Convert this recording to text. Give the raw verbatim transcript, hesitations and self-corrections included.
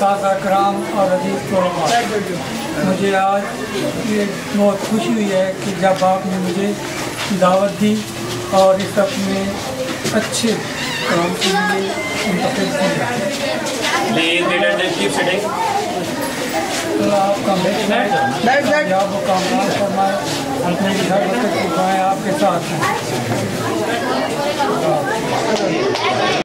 सादा कराम और अजीज तलबा, मुझे आज ये बहुत खुशी हुई है कि जब आपने मुझे दावत दी और इस अपने अच्छे काम के लिए मुंतखब किया। आपका आप कामयाब फरमाए, मेरी हर वक्त की दुआएं आपके साथ हैं।